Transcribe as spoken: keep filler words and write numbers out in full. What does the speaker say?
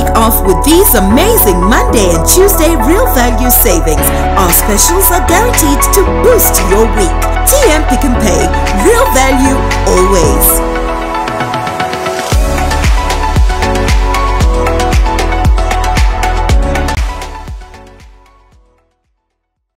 week off with these amazing Monday and Tuesday real value savings. Our specials are guaranteed to boost your week. T M Pick and Pay. Real value always.